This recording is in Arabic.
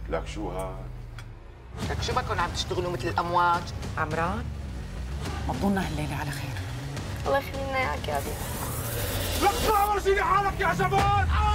لك شو هاد؟ لك شو بكون عم تشتغلوا مثل الامواج؟ عمران ما تضلنا هالليله على خير. الله يخلينا اياك يا ابي. لك اطلع ورجيني حالك يا جبان!